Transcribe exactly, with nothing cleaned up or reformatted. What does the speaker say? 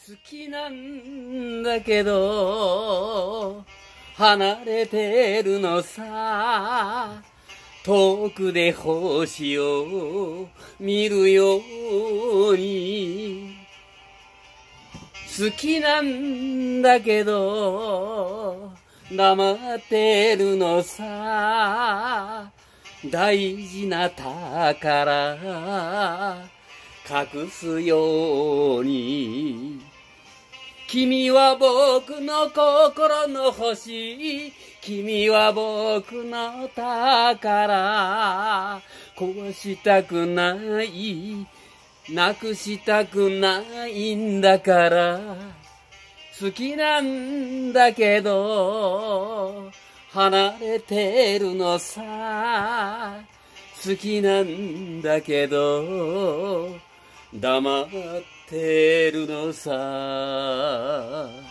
好きなんだけど離れてるのさ。遠くで星を見るように。好きなんだけど黙ってるのさ。大事な宝隠すように。君は僕の心の星、君は僕の宝。壊したくない、なくしたくないんだから。好きなんだけど離れてるのさ。好きなんだけど黙ってるのさ。